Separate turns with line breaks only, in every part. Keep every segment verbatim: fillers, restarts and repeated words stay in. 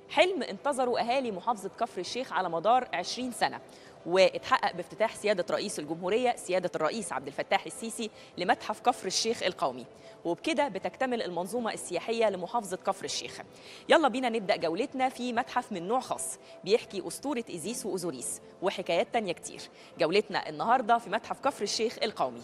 حلم انتظره أهالي محافظة كفر الشيخ على مدار عشرين سنة، واتحقق بافتتاح سيادة رئيس الجمهورية سيادة الرئيس عبد الفتاح السيسي لمتحف كفر الشيخ القومي، وبكده بتكتمل المنظومة السياحية لمحافظة كفر الشيخ. يلا بينا نبدأ جولتنا في متحف من نوع خاص بيحكي أسطورة إيزيس وأوزوريس وحكايات تانية كتير. جولتنا النهاردة في متحف كفر الشيخ القومي.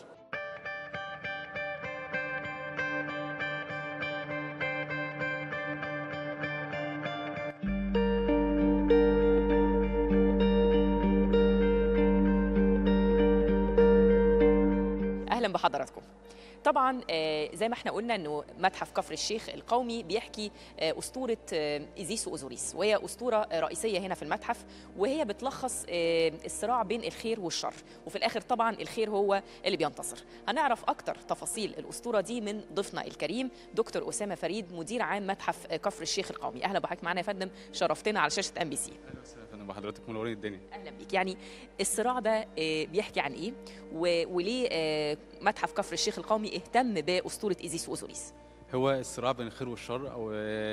أهلا بحضراتكم. طبعا زي ما احنا قلنا انه متحف كفر الشيخ القومي بيحكي اسطوره ايزيس واوزوريس، وهي اسطوره رئيسيه هنا في المتحف، وهي بتلخص الصراع بين الخير والشر، وفي الاخر طبعا الخير هو اللي بينتصر. هنعرف اكتر تفاصيل الاسطوره دي من ضيفنا الكريم دكتور اسامه فريد مدير عام متحف كفر الشيخ القومي. اهلا بحضرتك معانا يا فندم، شرفتنا على شاشه ام بي سي.
اهلا وسهلا يا فندم بحضرتك، منورين الدنيا.
اهلا بيك. يعني الصراع ده بيحكي عن ايه، وليه متحف كفر الشيخ القومي اهتم باسطوره ايزيس واوزوريس؟
هو الصراع بين الخير والشر، او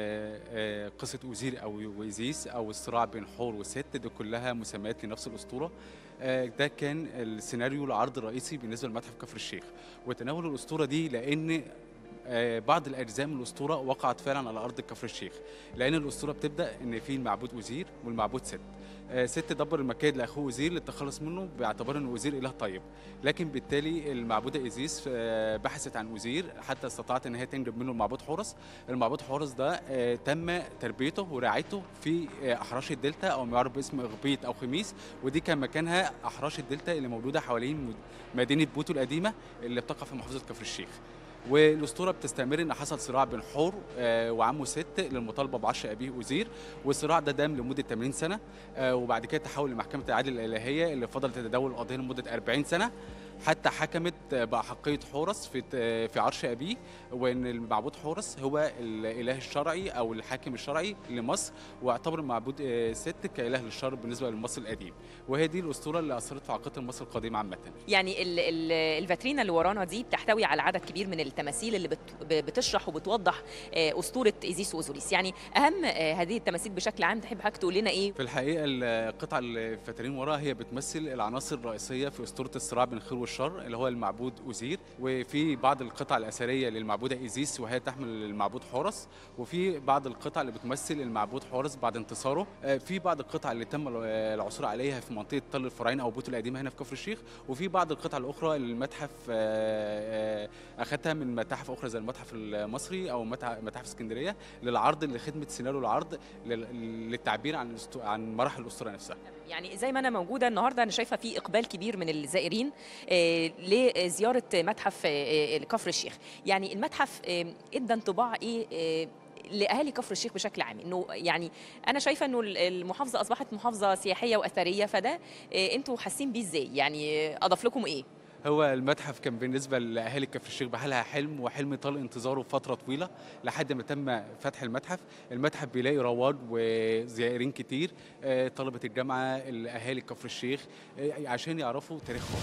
قصه اوزير او وايزيس، او الصراع بين حور وست، دي كلها مسميات لنفس الاسطوره. ده كان السيناريو العرض الرئيسي بالنسبه لمتحف كفر الشيخ، وتناول الاسطوره دي لان بعض الاجزاء من الاسطوره وقعت فعلا على ارض كفر الشيخ، لان الاسطوره بتبدا ان في المعبود اوزير والمعبود ست. ست دبر المكائد لاخوه اوزير للتخلص منه باعتبار ان اوزير اله طيب، لكن بالتالي المعبوده ايزيس بحثت عن اوزير حتى استطاعت ان هي تنجب منه المعبود حورس. المعبود حورس ده تم تربيته ورعايته في احراش الدلتا، او ما يعرف باسم اغبيط او خميس، ودي كان مكانها احراش الدلتا اللي موجوده حوالين مدينه بوتو القديمه اللي بتقع في محافظه كفر الشيخ. والاسطوره بتستمر ان حصل صراع بين حور وعمه ست للمطالبه بعرش ابيه اوزير، والصراع ده دام لمده ثمانين سنه، وبعد كده تحول لمحكمه العدل الالهيه اللي فضلت تتداول القضيه لمده أربعين سنه، حتى حكمت باحقيه حورس في في عرش ابيه، وان المعبود حورس هو الاله الشرعي او الحاكم الشرعي لمصر، واعتبر المعبود ست كاله للشر بالنسبه لمصر القديم. وهي دي الاسطوره اللي اثرت في عقيده مصر القديمه عامه.
يعني ال ال الفاترينا اللي ورانا دي بتحتوي على عدد كبير من التماثيل اللي بت بتشرح وبتوضح اسطوره ايزيس واوزوريس. يعني اهم هذه التماثيل بشكل عام تحب حضرتك تقول لنا ايه؟
في الحقيقه القطعه الفاترين وراها هي بتمثل العناصر الرئيسيه في اسطوره الصراع بين الخير والشر اللي هو المعبود اوزير، وفي بعض القطع الاثريه للمعبوده ايزيس وهي تحمل المعبود حورس، وفي بعض القطع اللي بتمثل المعبود حورس بعد انتصاره، في بعض القطع اللي تم العثور عليها في منطقه تل الفراعنه او بوتو القديمه هنا في كفر الشيخ، وفي بعض القطع الاخرى اللي المتحف اخذها من متاحف اخرى زي المتحف المصري او متاحف اسكندريه للعرض لخدمه سيناريو العرض للتعبير عن عن مراحل الاسطوره نفسها.
يعني زي ما انا موجوده النهارده انا شايفه في اقبال كبير من الزائرين لزياره متحف كفر الشيخ. يعني المتحف ادى انطباع ايه لاهالي كفر الشيخ بشكل عام؟ انه يعني انا شايفه انه المحافظه اصبحت محافظه سياحيه واثريه، فده انتوا حاسين بيه ازاي؟ يعني اضاف لكم ايه؟
هو المتحف كان بالنسبه لاهالي كفر الشيخ بحالها حلم، وحلم طال انتظاره فتره طويله لحد ما تم فتح المتحف. المتحف بيلاقي رواج وزائرين كتير، طلبه الجامعه، الاهالي كفر الشيخ، عشان يعرفوا تاريخهم.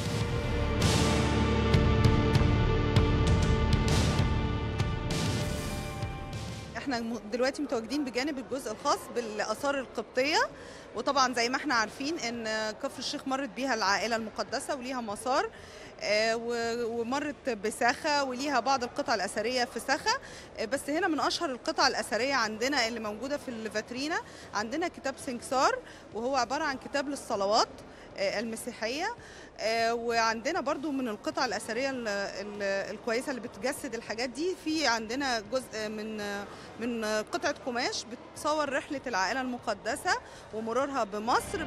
احنا دلوقتي متواجدين بجانب الجزء الخاص بالاثار القبطيه، وطبعا زي ما احنا عارفين ان كفر الشيخ مرت بيها العائله المقدسه وليها مسار، ومرت بساخة وليها بعض القطع الأثرية في ساخة. بس هنا من أشهر القطع الأثرية عندنا اللي موجودة في الفاترينا عندنا كتاب سنكسار، وهو عبارة عن كتاب للصلوات المسيحية. وعندنا برضو من القطع الأثرية الكويسة اللي بتجسد الحاجات دي، في عندنا جزء من من قطعة قماش بتصور رحلة العائلة المقدسة ومرورها بمصر.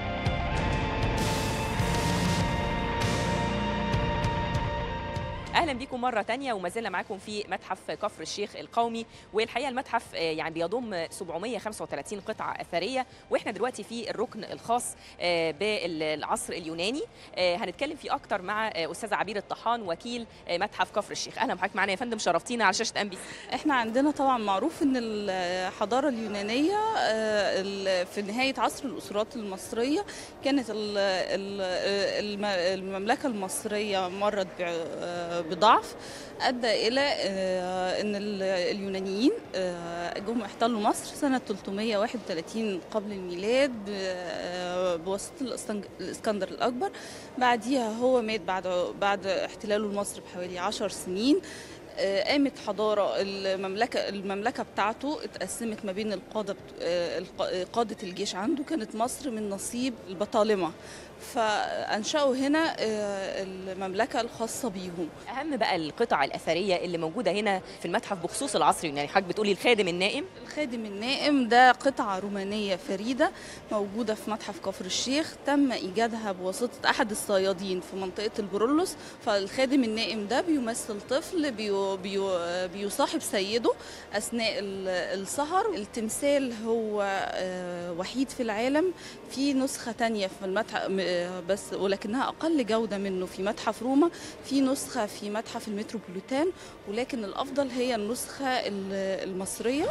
اهلا بيكم مره تانية، وما زلنا معاكم في متحف كفر الشيخ القومي. والحقيقه المتحف يعني بيضم سبعمائة وخمسة وثلاثين قطعه اثريه، واحنا دلوقتي في الركن الخاص بالعصر اليوناني. هنتكلم فيه اكتر مع استاذه عبير الطحان وكيل متحف كفر الشيخ. اهلا بحضرتك معانا يا فندم، شرفتينا على شاشه ام بي سي.
احنا عندنا طبعا معروف ان الحضاره اليونانيه في نهايه عصر الاسرات المصريه كانت المملكه المصريه مرت بضعف ادى الى ان اليونانيين جم احتلوا مصر سنه ثلاثمائة وواحد وثلاثين قبل الميلاد بواسطه الاسكندر الاكبر. بعديها هو مات بعد بعد احتلاله لمصر بحوالي عشر سنين. قامت حضارة المملكة المملكة بتاعته اتقسمت ما بين القادة قادة الجيش عنده، كانت مصر من نصيب البطالمة، فأنشأوا هنا المملكة الخاصة بيهم.
أهم بقى القطع الأثرية اللي موجودة هنا في المتحف بخصوص العصر اليوناني، حضرتك بتقولي الخادم النائم؟
الخادم النائم ده قطعة رومانية فريدة موجودة في متحف كفر الشيخ، تم إيجادها بواسطة أحد الصيادين في منطقة البرولوس. فالخادم النائم ده بيمثل طفل بيو بيو بيصاحب سيده أثناء السهر. التمثال هو وحيد في العالم، في نسخة تانية في المتحف بس ولكنها أقل جودة منه في متحف روما، في نسخة في متحف المتروبوليتان، ولكن الأفضل هي النسخة المصرية.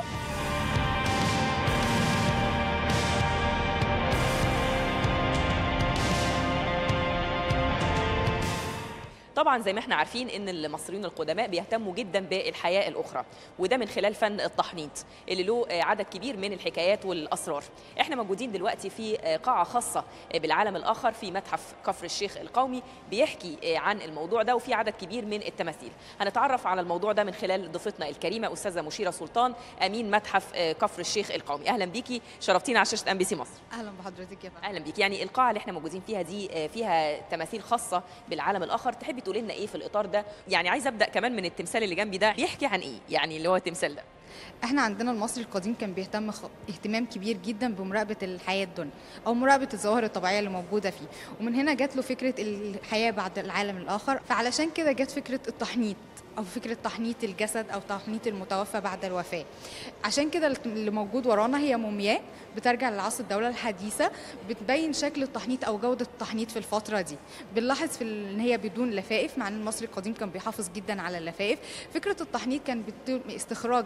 طبعا زي ما احنا عارفين ان المصريين القدماء بيهتموا جدا بالحياه الاخرى، وده من خلال فن التحنيط اللي له عدد كبير من الحكايات والاسرار. احنا موجودين دلوقتي في قاعه خاصه بالعالم الاخر في متحف كفر الشيخ القومي بيحكي عن الموضوع ده، وفي عدد كبير من التماثيل. هنتعرف على الموضوع ده من خلال ضيفتنا الكريمه استاذه مشيره سلطان، امين متحف كفر الشيخ القومي. اهلا بيكي، شرفتينا على شاشه ام بي سي مصر.
اهلا بحضرتك يا فندم.
اهلا بيكي. يعني القاعه اللي احنا موجودين فيها دي فيها تماثيل خاصه بالعالم الاخر، تحبي تقولي لنا ايه في الاطار ده؟ يعني عايزه ابدا كمان من التمثال اللي جنبي ده، بيحكي عن ايه يعني اللي هو التمثال ده؟
احنا عندنا المصري القديم كان بيهتم خ... اهتمام كبير جدا بمراقبه الحياه الدنيا او مراقبه الظواهر الطبيعيه اللي موجوده فيه، ومن هنا جات له فكره الحياه بعد العالم الاخر. فعلشان كده جت فكره التحنيط او فكره تحنيط الجسد او تحنيط المتوفى بعد الوفاه. عشان كده اللي موجود ورانا هي مومياء بترجع لعصر الدوله الحديثه، بتبين شكل التحنيط او جوده التحنيط في الفتره دي. بنلاحظ في ان هي بدون لفائف، مع ان المصري القديم كان بيحافظ جدا على اللفائف. فكره التحنيط كان استخراج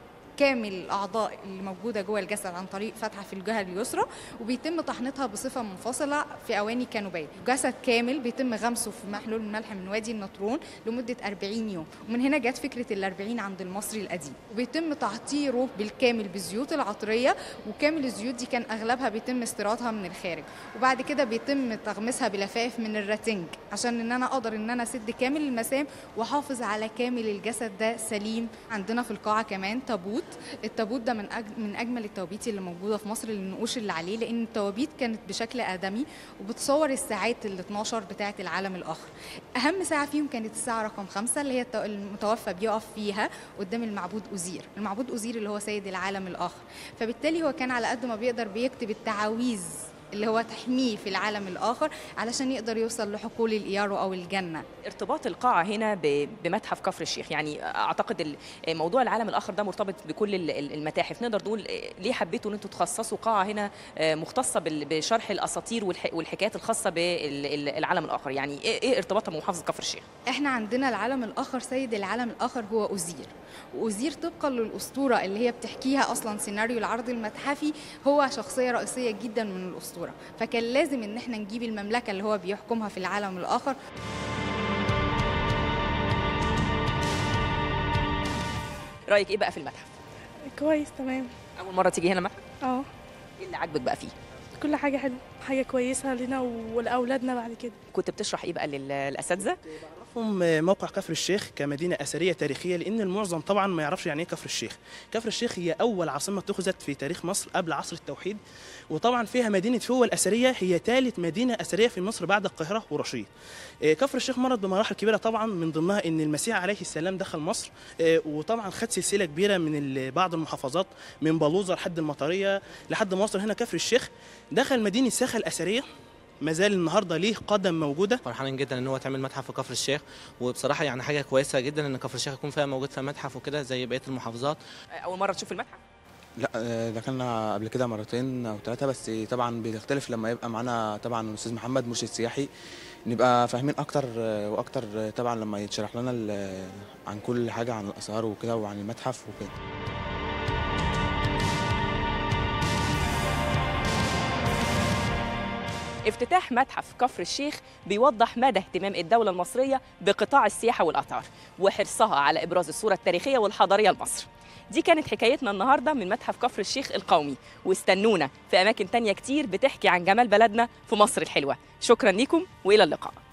كامل الاعضاء اللي موجوده جوه الجسد عن طريق فتحه في الجهه اليسرى، وبيتم تحنيطها بصفه منفصله في اواني كانوبيه. جسد كامل بيتم غمسه في محلول الملح من وادي النطرون لمده أربعين يوم، ومن هنا جت فكره الأربعين عند المصري القديم. وبيتم تعطيره بالكامل بالزيوت العطريه، وكامل الزيوت دي كان اغلبها بيتم استيرادها من الخارج، وبعد كده بيتم تغمسها بلفائف من الراتنج عشان ان انا اقدر ان انا اسد كامل المسام واحافظ على كامل الجسد ده سليم. عندنا في القاعه كمان تابوت. التابوت ده من أج... من اجمل التوابيت اللي موجوده في مصر، للنقوش اللي عليه، لان التوابيت كانت بشكل ادمي وبتصور الساعات ال اثناشر بتاعه العالم الاخر. اهم ساعه فيهم كانت الساعه رقم خمسة اللي هي المتوفى بيقف فيها قدام المعبود اوزير. المعبود اوزير اللي هو سيد العالم الاخر، فبالتالي هو كان على قد ما بيقدر بيكتب التعاويذ اللي هو تحميه في العالم الآخر علشان يقدر يوصل لحقول الإيارو أو الجنة.
ارتباط القاعة هنا بمتحف كفر الشيخ، يعني أعتقد موضوع العالم الآخر ده مرتبط بكل المتاحف. نقدر نقول ليه حبيتوا أن أنتوا تخصصوا قاعة هنا مختصة بشرح الأساطير والحكايات الخاصة بالعالم الآخر؟ يعني إيه ارتباطها بمحافظة كفر الشيخ؟
إحنا عندنا العالم الآخر، سيد العالم الآخر هو أوزير، وأوزير طبقا للأسطورة اللي هي بتحكيها أصلا سيناريو العرض المتحفي هو شخصية رئيسية جدا من الأسطورة، فكان لازم ان احنا نجيب المملكه اللي هو بيحكمها في العالم الاخر.
رايك ايه بقى في المتحف؟
كويس تمام.
اول مره تيجي هنا المتحف؟
اه.
ايه اللي عاجبك بقى فيه؟
كل حاجه حلوه، حاجه كويسه لنا ولاولادنا بعد كده.
كنت بتشرح ايه بقى للاساتذه؟
بعرفهم موقع كفر الشيخ كمدينه اثريه تاريخيه، لان المعظم طبعا ما يعرفش يعني ايه كفر الشيخ. كفر الشيخ هي اول عاصمه اتخذت في تاريخ مصر قبل عصر التوحيد، وطبعا فيها مدينه فوة الاثريه، هي ثالث مدينه اثريه في مصر بعد القاهره ورشيد. كفر الشيخ مرت بمراحل كبيره طبعا، من ضمنها ان المسيح عليه السلام دخل مصر، وطبعا خد سلسله كبيره من بعض المحافظات، من بلوزه لحد المطريه لحد ما وصل هنا كفر الشيخ. دخل مدينه ساخا الاثريه، ما زال النهارده ليه قدم موجوده.
فرحانين جدا ان هو تعمل متحف في كفر الشيخ، وبصراحه يعني حاجه كويسه جدا ان كفر الشيخ يكون فيها موجود فيها متحف وكده زي بقيه المحافظات.
اول مره تشوف المتحف؟
لا دخلنا قبل كده مرتين او ثلاثه، بس طبعا بتختلف لما يبقى معانا طبعا الاستاذ محمد مرشد سياحي، نبقى فاهمين اكتر واكتر طبعا لما يتشرح لنا عن كل حاجه عن الاثار وكده وعن المتحف وكده.
افتتاح متحف كفر الشيخ بيوضح مدى اهتمام الدولة المصرية بقطاع السياحة والآثار وحرصها على إبراز الصورة التاريخية والحضارية لمصر. دي كانت حكايتنا النهاردة من متحف كفر الشيخ القومي، واستنونا في أماكن تانية كتير بتحكي عن جمال بلدنا في مصر الحلوة. شكرا لكم وإلى اللقاء.